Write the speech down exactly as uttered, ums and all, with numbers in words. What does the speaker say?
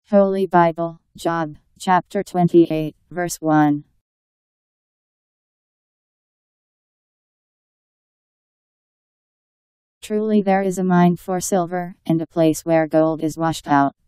Holy Bible, Job, chapter twenty-eight, verse one. Truly there is a mine for silver, and a place where gold is washed out.